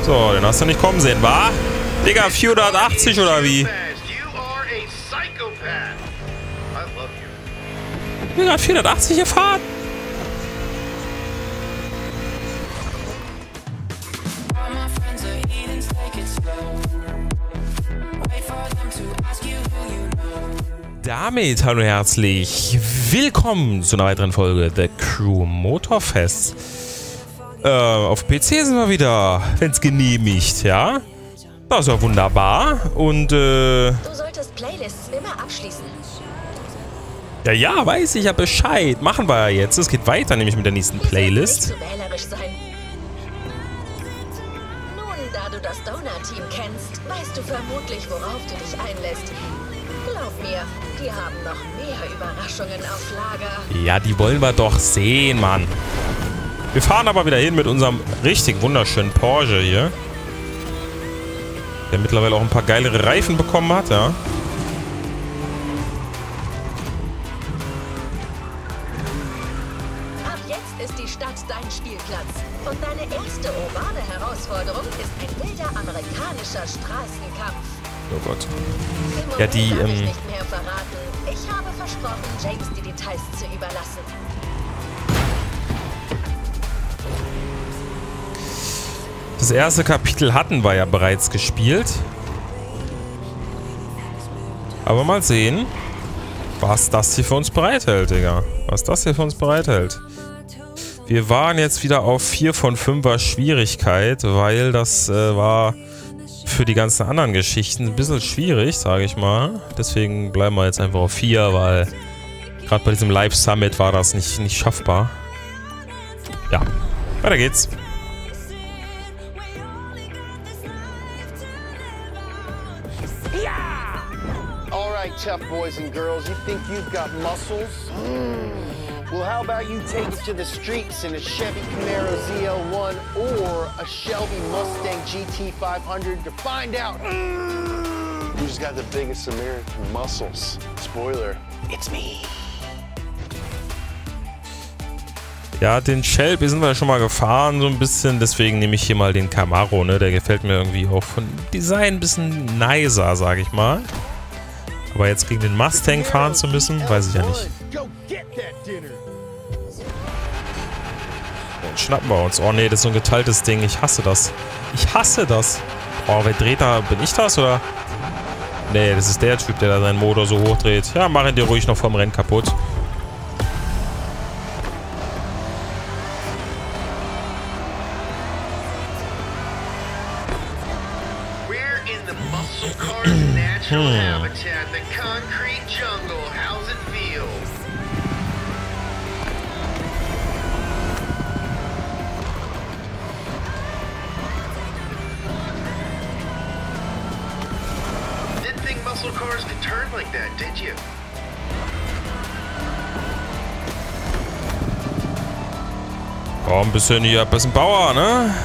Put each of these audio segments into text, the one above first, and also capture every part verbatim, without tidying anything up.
So, den hast du nicht kommen sehen, wa? Digga, vierhundertachtzig oder wie? Ich bin gerade vierhundertachtzig gefahren. Damit hallo und herzlich willkommen zu einer weiteren Folge The Crew Motorfest. Äh, auf P C sind wir wieder, wenn es genehmigt, ja? Das ist ja wunderbar. Und, äh... Du solltest Playlists immer abschließen. Ja, ja, weiß ich ja Bescheid. Machen wir ja jetzt. Es geht weiter, nämlich mit der nächsten Playlist. Nicht zu wählerisch sein. Nun, da du das Donut-Team kennst, weißt du vermutlich, worauf du dich einlässt. Glaub mir, die haben noch mehr Überraschungen auf Lager. Ja, die wollen wir doch sehen, Mann. Wir fahren aber wieder hin mit unserem richtig wunderschönen Porsche hier. Der mittlerweile auch ein paar geilere Reifen bekommen hat, ja. Ab jetzt ist die Stadt dein Spielplatz. Und deine erste urbane Herausforderung ist ein wilder amerikanischer Straßenkampf. Oh Gott. Im Ja, die, Moment darf ich ähm... nicht mehr verraten. Ich habe versprochen, James die Details zu überlassen. Das erste Kapitel hatten wir ja bereits gespielt. Aber mal sehen, was das hier für uns bereithält, Digga. Was das hier für uns bereithält. Wir waren jetzt wieder auf vier von fünfer Schwierigkeit, weil das äh, war für die ganzen anderen Geschichten ein bisschen schwierig, sage ich mal. Deswegen bleiben wir jetzt einfach auf vier, weil gerade bei diesem Live Summit war das nicht, nicht schaffbar. Ja, weiter geht's. Tough boys and girls, you think you've got muscles? Mm. Well, how about you take it to the streets in a Chevy Camaro Z L one or a Shelby Mustang G T five hundred to find out mm. who's got the biggest American muscles. Spoiler, it's me. Ja, den Shelby sind wir schon mal gefahren, so ein bisschen. Deswegen nehme ich hier mal den Camaro, ne? Der gefällt mir irgendwie auch von Design ein bisschen nicer, sage ich mal. Aber jetzt gegen den Mustang fahren zu müssen, weiß ich ja nicht. Dann schnappen wir uns. Oh ne, das ist so ein geteiltes Ding. Ich hasse das. Ich hasse das. Oh, wer dreht da? Bin ich das, oder? Ne, das ist der Typ, der da seinen Motor so hochdreht. Ja, mach ihn dir ruhig noch vom Rennen kaputt. Hm. Komm, ein bisschen hier, ein bisschen Power, ne?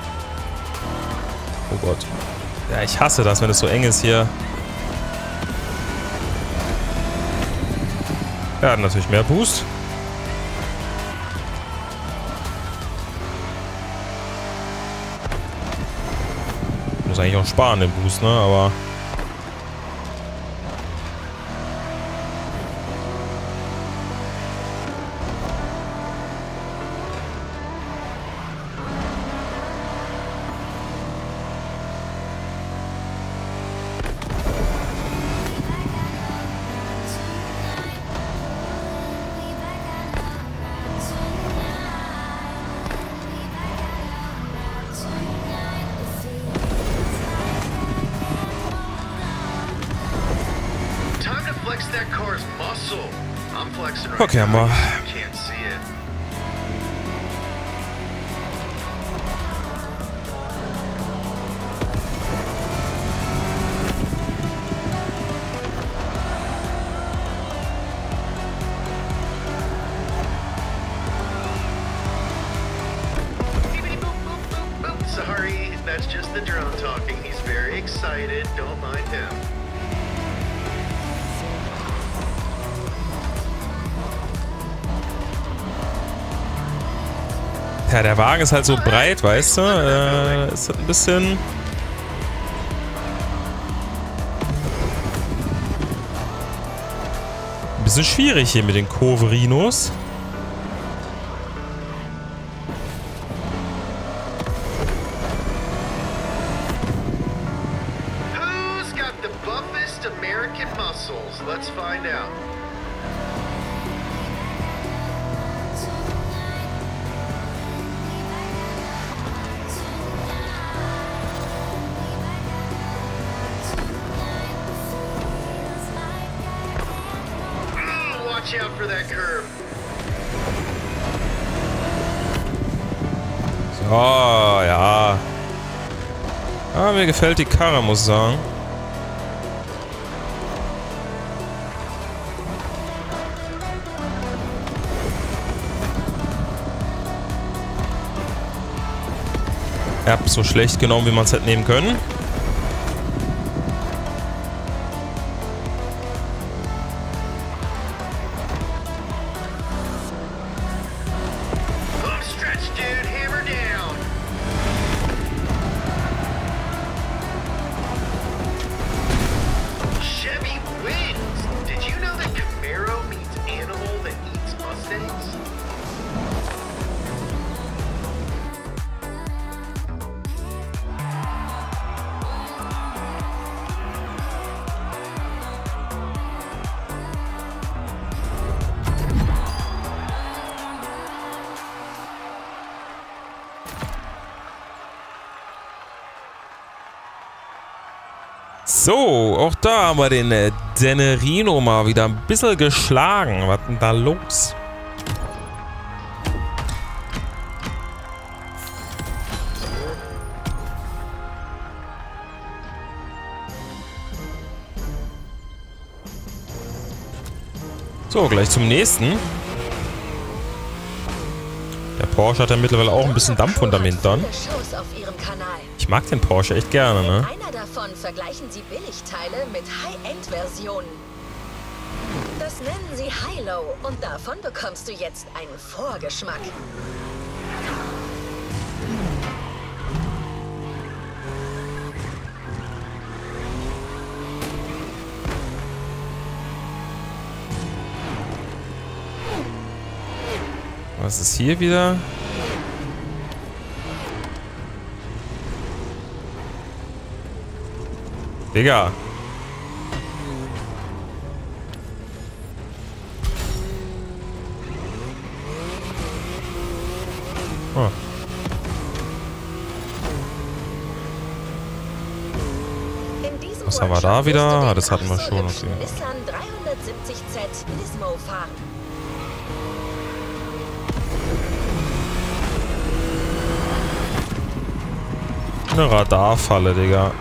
Oh Gott. Ja, ich hasse das, wenn es so eng ist hier. Er hat natürlich mehr Boost. Muss eigentlich auch sparen, den Boost, ne? Aber... Okay, haben wir. Sorry, that's just the drone talking. He's very excited. Don't mind him. Ja, der Wagen ist halt so breit, weißt du? Äh, ist halt ein bisschen... Ein bisschen schwierig hier mit den Kurverinos. Who's got the buffest American muscles? Let's find out. Watch out for that curve. So, ja. Ah, mir gefällt die Karre, muss ich sagen. Ich hab so schlecht genommen, wie man es hätte nehmen können. So, auch da haben wir den äh, Denerino mal wieder ein bisschen geschlagen. Was ist denn da los? So, gleich zum nächsten. Der Porsche hat ja mittlerweile auch ein bisschen Dampf unterm Hintern. Ich mag den Porsche echt gerne, ne? Einer davon vergleichen Sie Billigteile mit High-End-Versionen. Das nennen sie High-Low und davon bekommst du jetzt einen Vorgeschmack. Was ist hier wieder? Digga. Oh. Was haben wir da wieder? Ah, das hatten wir schon. Okay. Nissan dreihundertsiebzig Z Nismo fahren. Eine Radarfalle, Digga.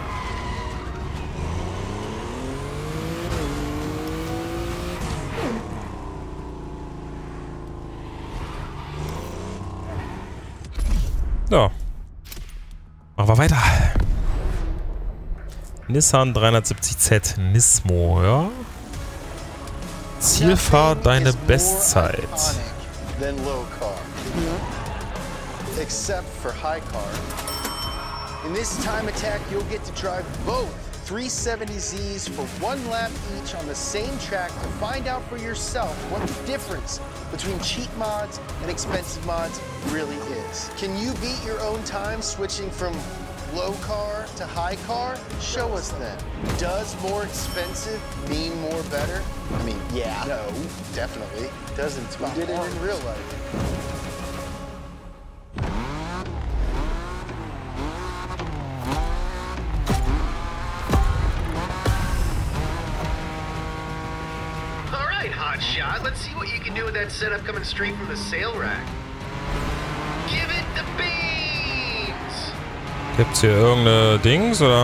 So. Machen wir weiter. Nissan dreihundertsiebzig Z Nismo, ja? Zielfahrt deine Bestzeit. Then low car. Except for high car. In this time attack, you'll get to drive both three seventy Zs for one lap each on the same track to find out for yourself what the difference between cheap mods and expensive mods really is. Can you beat your own time switching from low car to high car? Show us then. Does more expensive mean more better? I mean, yeah. No, definitely. Doesn't. We did it in real life. Hotshot, let's see what you can do with that setup coming straight from the sale rack. Give it the beans! Gibt's hier irgendeine Dings, oder?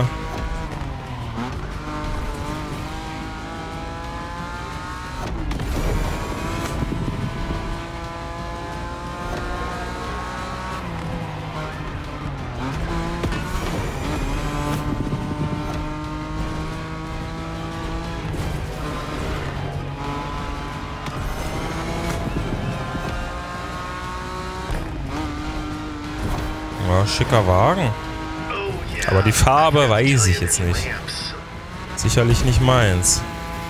schicker Wagen. Aber die Farbe weiß ich jetzt nicht. Sicherlich nicht meins.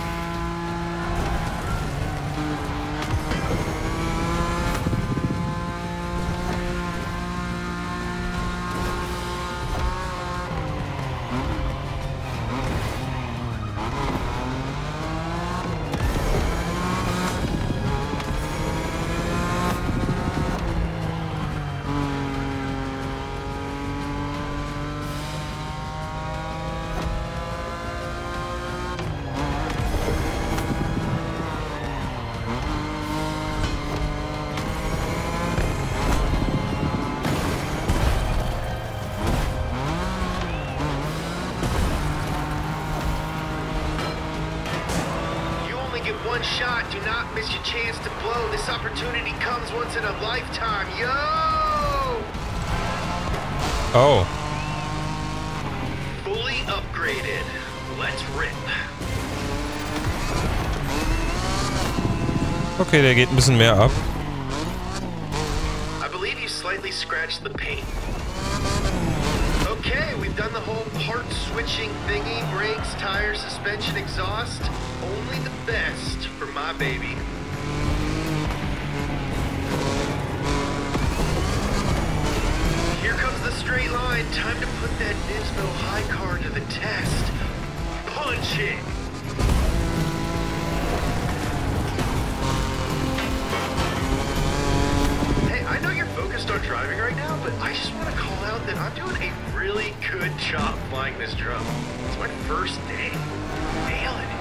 One shot, do not miss your chance to blow. This opportunity comes once in a lifetime, yo! Oh. Fully upgraded. Let's rip. Okay, der geht ein bisschen mehr ab. I believe you slightly scratched the paint. Okay, we've done the whole part switching thingy, brakes, tires, suspension, exhaust. Only the best for my baby. Here comes the straight line. Time to put that Nismo high car to the test. Punch it! Hey, I know you're focused on driving right now, but I just want to call out that I'm doing a really good job flying this drum. It's my first day. Nailing it.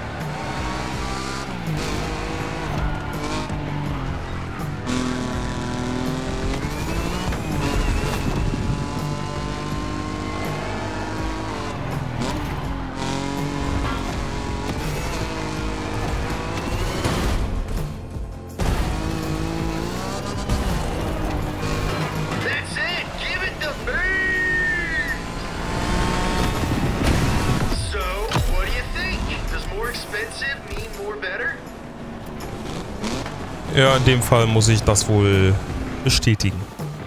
Ja, in dem Fall muss ich das wohl bestätigen.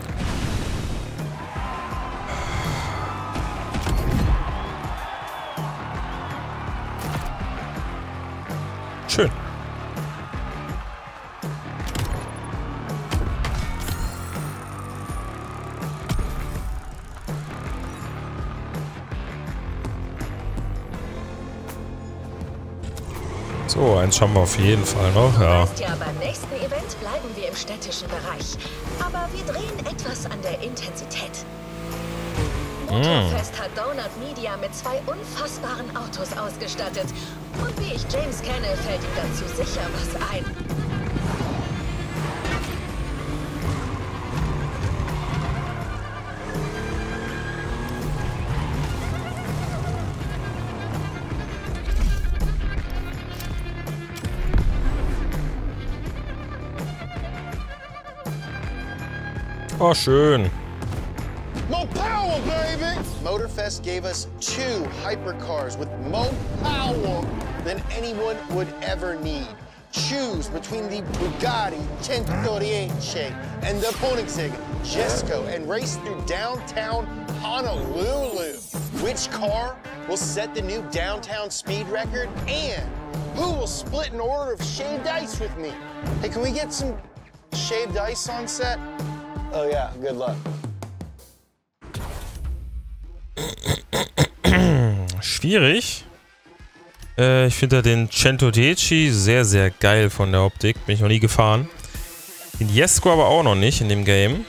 Schön. So, eins schauen wir auf jeden Fall noch, ja. Ja, beim nächsten Event bleiben wir im städtischen Bereich. Aber wir drehen etwas an der Intensität. Motorfest hat Donut Media mit zwei unfassbaren Autos ausgestattet. Und wie ich James kenne, fällt ihm dazu sicher was ein. Oh, schön. More power, baby! Motorfest gave us two hypercars with more power than anyone would ever need. Choose between the Bugatti one thirty-eight and the Koenigsegg Jesko and race through downtown Honolulu. Which car will set the new downtown speed record? And who will split an order of shaved ice with me? Hey, can we get some shaved ice on set? Oh yeah, good luck. Schwierig. Äh, ich finde den Cento Deci sehr, sehr geil von der Optik. Bin ich noch nie gefahren. Den Jesko aber auch noch nicht in dem Game.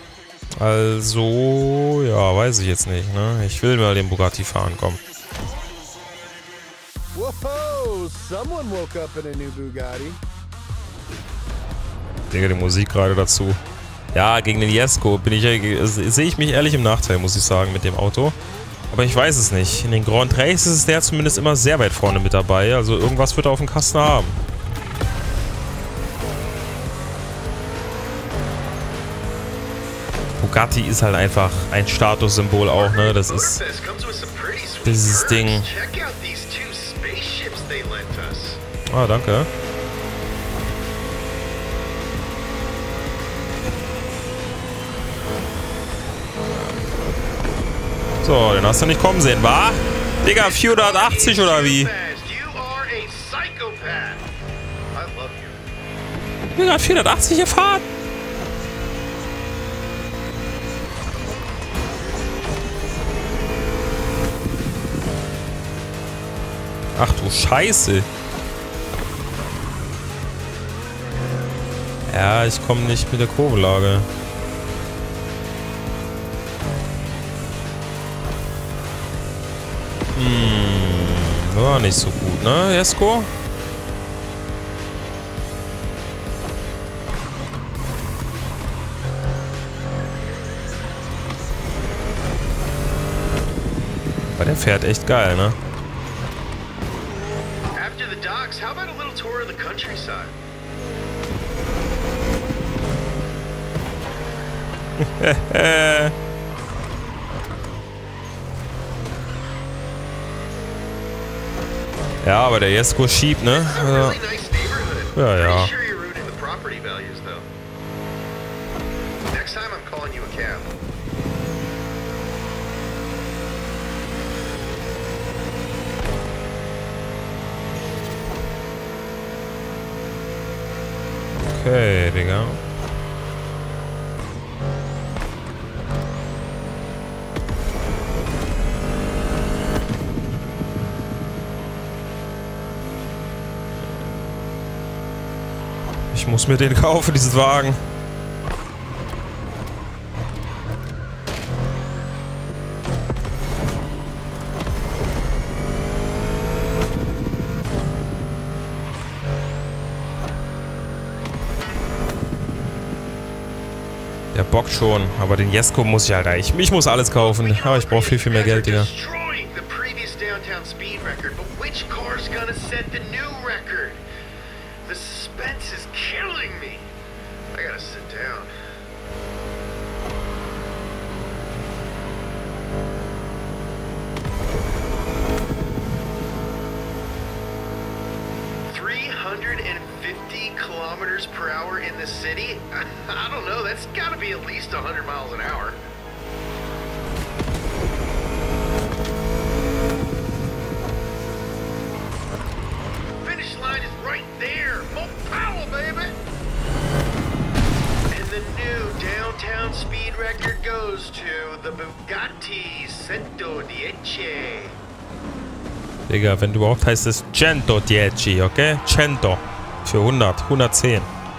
Also, ja, weiß ich jetzt nicht, ne? Ich will mal den Bugatti fahren, komm. Whoa, someone woke up in a new Bugatti. Digga, die Musik gerade dazu. Ja, gegen den Jesko bin ich, sehe ich mich ehrlich im Nachteil, muss ich sagen, mit dem Auto. Aber ich weiß es nicht. In den Grand Races ist der zumindest immer sehr weit vorne mit dabei. Also irgendwas wird er auf dem Kasten haben. Bugatti ist halt einfach ein Statussymbol auch, ne? Das ist dieses Ding. Ah, danke. So, den hast du nicht kommen sehen, wa? Digga, vierhundertachtzig oder wie? Ich bin gerade vierhundertachtzig gefahren. Ach du Scheiße. Ja, ich komme nicht mit der Kurvenlage. Hm, war nicht so gut, ne, Jesko? Aber der fährt echt geil, ne? After the docks, how about a little tour of the countryside? Ja, aber der Jesko schiebt, ne? Ja, ja. ja. Okay, Digga. Ich muss mir den kaufen, diesen Wagen. Der bockt schon, aber den Jesko muss ich halt eigentlich. Ich muss alles kaufen, aber ich brauche viel, viel mehr Geld, Digga. The suspense is killing me. I gotta sit down. three hundred fifty kilometers per hour in the city? I, I don't know, that's gotta be at least one hundred miles an hour. Finish line is right there. Full power, baby. And the new downtown speed record goes to the Bugatti centodieci. Digga, wenn du überhaupt heißt es centodieci, okay? Cento. Für hundert, hundertzehn.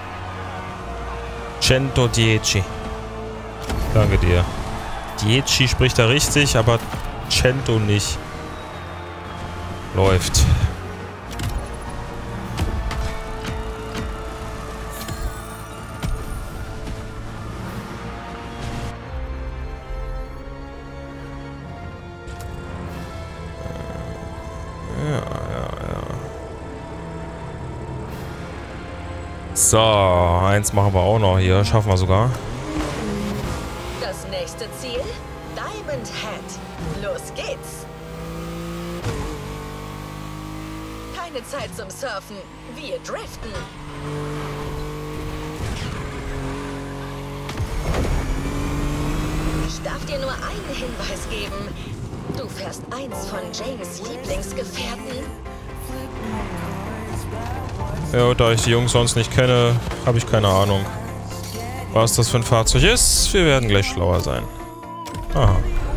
centodieci. Danke dir. Dieci spricht er richtig, aber Cento nicht. Läuft. So, eins machen wir auch noch hier. Schaffen wir sogar. Das nächste Ziel? Diamond Head. Los geht's. Keine Zeit zum Surfen. Wir driften. Ich darf dir nur einen Hinweis geben. Du fährst eins von James Lieblingsgefährten. Ja, da ich die Jungs sonst nicht kenne, habe ich keine Ahnung, was das für ein Fahrzeug ist. Wir werden gleich schlauer sein. Aha.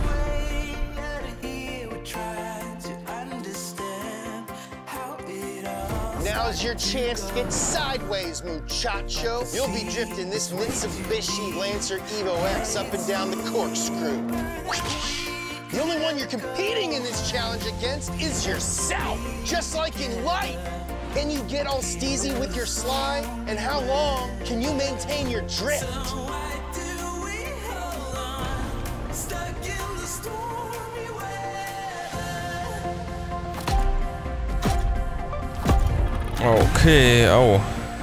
Now's your chance to get sideways, muchacho. You'll be drifting this Mitsubishi Lancer Evo X up and down the corkscrew. The only one you're competing in this challenge against is yourself, just like in life. Can you get all steezy with your slide? And how long can you maintain your drift? Okay, au.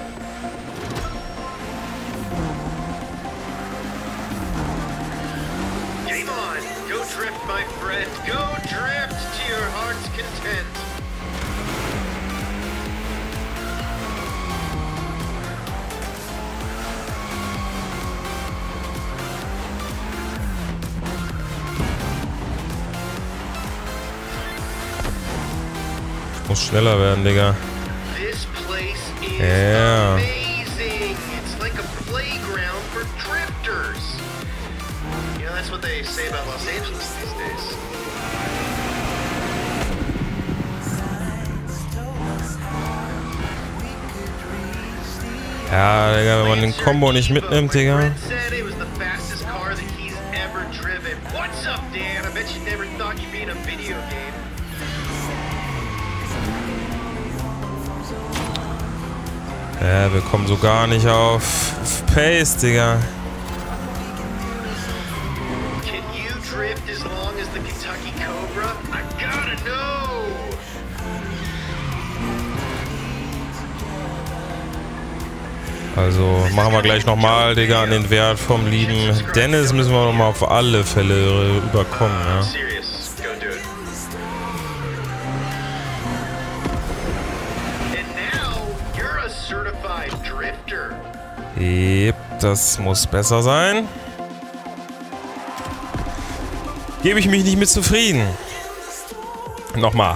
Game on! Go drift, my friend. Go drift to your heart's content. muss schneller werden, Digga. This place is Yeah. amazing. It's like a playground for drifters. You know, that's what they say about Los Angeles these days. Ja, Digga, wenn man den Combo nicht mitnimmt, Digga. My friend said it was the fastest car that he's ever driven. What's up, Dan? I bet you never thought you'd be in a video game. Ja, wir kommen so gar nicht auf, auf Pace, Digga. Can you drift as long as the Kentucky Cobra? I gotta know! Also machen wir gleich nochmal, Digga, an den Wert vom lieben Dennis müssen wir nochmal auf alle Fälle überkommen, I'm ja. serious. Go do it. And now you're a certified drifter. Yep, das muss besser sein. Gebe ich mich nicht mit zufrieden. Nochmal.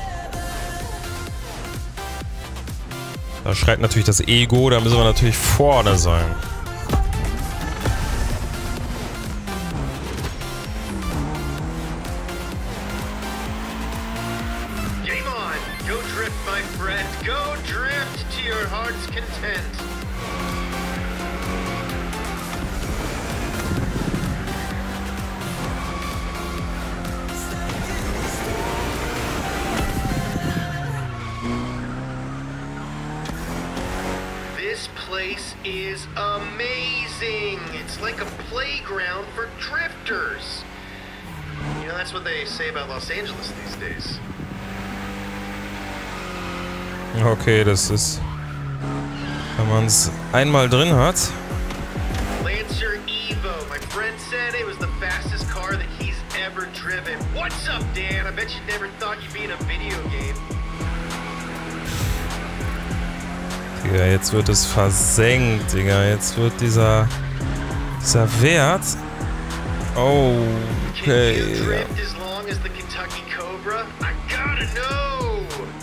Da schreit natürlich das Ego, da müssen wir natürlich vorne sein. Game on! Go drift, my friend. Go drift to your heart's content. This place is amazing. It's like a playground for drifters. You know, that's what they say about Los Angeles these days. Okay, das ist... Wenn man es einmal drin hat... Lancer Evo. My friend said it was the fastest car that he's ever driven. What's up, Dan? I bet you never thought you'd be in a video game. Digga, jetzt wird es versenkt, Digga. Jetzt wird dieser... Dieser Wert... Oh, Can okay. you drift as long as the Kentucky Cobra? I gotta know!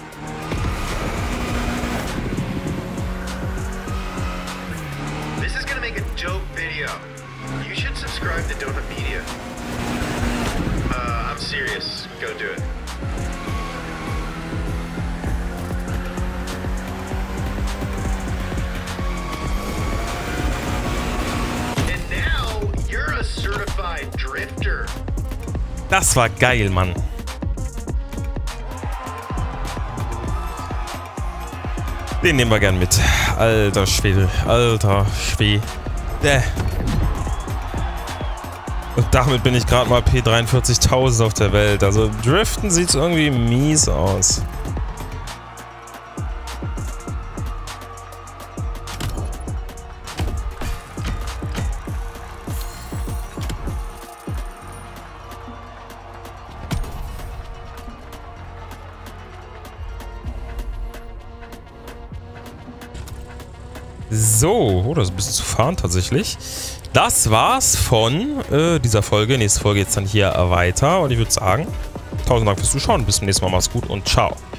This is gonna make a dope video. You should subscribe to Donut Media. Uh, I'm serious. Go do it. And now you're a certified drifter. Das war geil, Mann. Den nehmen wir gern mit. Alter Schwede. Alter Schwede. Und damit bin ich gerade mal P dreiundvierzigtausend auf der Welt. Also Driften sieht irgendwie mies aus. So, oh, das ist ein bisschen zu fahren tatsächlich. Das war's von äh, dieser Folge. Nächste Folge geht's dann hier weiter. Und ich würde sagen, tausend Dank fürs Zuschauen. Bis zum nächsten Mal. Mach's gut und ciao.